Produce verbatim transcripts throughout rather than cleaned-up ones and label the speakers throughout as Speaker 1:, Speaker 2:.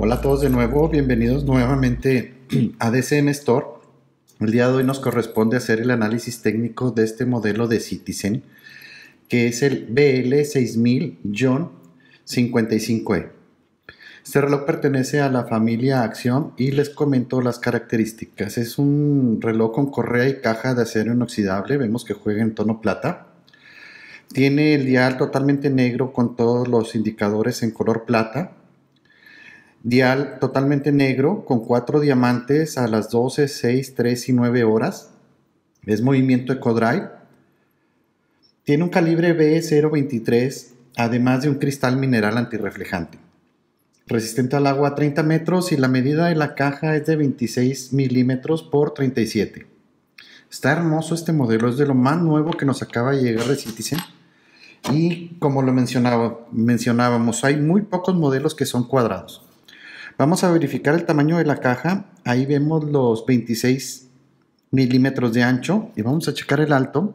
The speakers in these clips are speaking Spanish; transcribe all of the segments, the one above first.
Speaker 1: Hola a todos de nuevo, bienvenidos nuevamente a D C M Store. El día de hoy nos corresponde hacer el análisis técnico de este modelo de Citizen, que es el B L seis mil cincuenta y cinco E. Este reloj pertenece a la familia Axiom y les comento las características. Es un reloj con correa y caja de acero inoxidable, vemos que juega en tono plata. Tiene el dial totalmente negro con todos los indicadores en color plata. Dial totalmente negro con cuatro diamantes a las doce, seis, tres y nueve horas. Es movimiento EcoDrive. Tiene un calibre B cero veintitrés, además de un cristal mineral antirreflejante. Resistente al agua a treinta metros y la medida de la caja es de veintiséis milímetros por treinta y siete. Está hermoso este modelo, es de lo más nuevo que nos acaba de llegar de Citizen. Y como lo mencionaba, mencionábamos, hay muy pocos modelos que son cuadrados. Vamos a verificar el tamaño de la caja. Ahí vemos los veintiséis milímetros de ancho y vamos a checar el alto.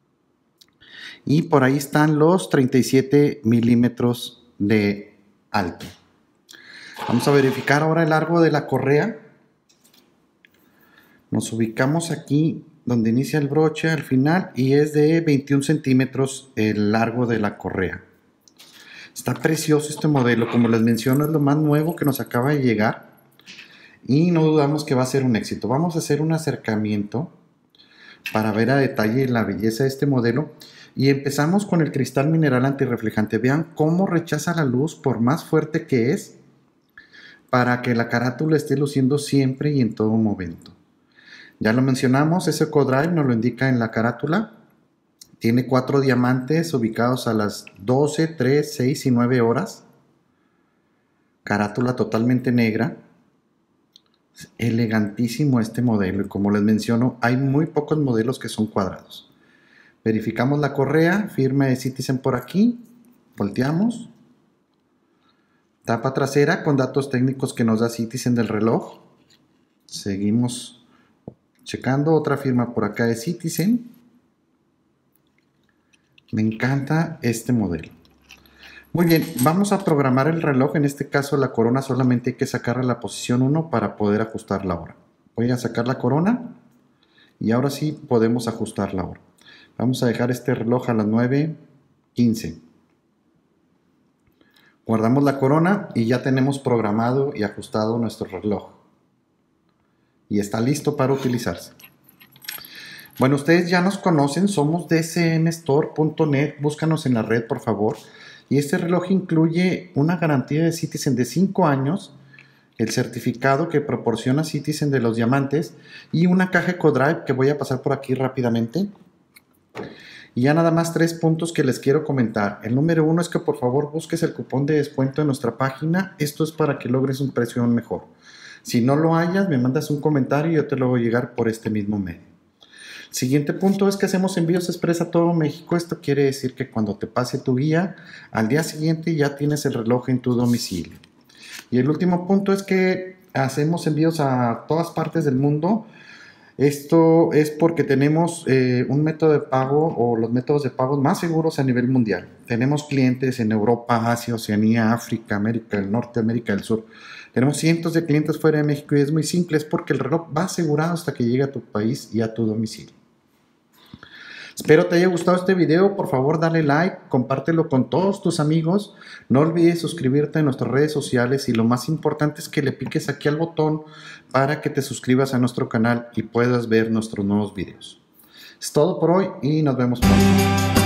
Speaker 1: Y por ahí están los treinta y siete milímetros de alto. Vamos a verificar ahora el largo de la correa. Nos ubicamos aquí donde inicia el broche al final y es de veintiún centímetros el largo de la correa. Está precioso este modelo, como les menciono, es lo más nuevo que nos acaba de llegar y no dudamos que va a ser un éxito. Vamos a hacer un acercamiento para ver a detalle la belleza de este modelo y empezamos con el cristal mineral antirreflejante. Vean cómo rechaza la luz por más fuerte que es, para que la carátula esté luciendo siempre y en todo momento. Ya lo mencionamos, ese EcoDrive nos lo indica en la carátula. Tiene cuatro diamantes ubicados a las doce, tres, seis y nueve horas. Carátula totalmente negra. Es elegantísimo este modelo y como les menciono, hay muy pocos modelos que son cuadrados. Verificamos la correa, firma de Citizen por aquí. Volteamos. Tapa trasera con datos técnicos que nos da Citizen del reloj. Seguimos checando, otra firma por acá de Citizen. Me encanta este modelo. Muy bien, vamos a programar el reloj. En este caso la corona solamente hay que sacarla a la posición uno para poder ajustar la hora. Voy a sacar la corona y ahora sí podemos ajustar la hora. Vamos a dejar este reloj a las nueve quince. Guardamos la corona y ya tenemos programado y ajustado nuestro reloj. Y está listo para utilizarse. Bueno, ustedes ya nos conocen, somos D C M store punto net, búscanos en la red por favor. Y este reloj incluye una garantía de Citizen de cinco años, el certificado que proporciona Citizen de los diamantes y una caja EcoDrive que voy a pasar por aquí rápidamente. Y ya nada más tres puntos que les quiero comentar. El número uno es que por favor busques el cupón de descuento en nuestra página. Esto es para que logres un precio mejor. Si no lo hayas, me mandas un comentario y yo te lo voy a llegar por este mismo medio. Siguiente punto es que hacemos envíos express a todo México. Esto quiere decir que cuando te pase tu guía, al día siguiente ya tienes el reloj en tu domicilio. Y el último punto es que hacemos envíos a todas partes del mundo. Esto es porque tenemos eh, un método de pago o los métodos de pago más seguros a nivel mundial. Tenemos clientes en Europa, Asia, Oceanía, África, América del Norte, América del Sur. Tenemos cientos de clientes fuera de México y es muy simple, es porque el reloj va asegurado hasta que llegue a tu país y a tu domicilio. Espero te haya gustado este video, por favor dale like, compártelo con todos tus amigos, no olvides suscribirte a nuestras redes sociales y lo más importante es que le piques aquí al botón para que te suscribas a nuestro canal y puedas ver nuestros nuevos videos. Es todo por hoy y nos vemos pronto.